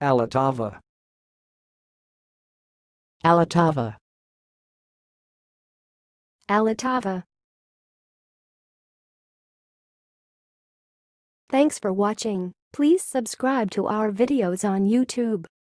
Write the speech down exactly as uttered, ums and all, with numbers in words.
Alatava. Alatava. Alatava. Thanks for watching. Please subscribe to our videos on YouTube.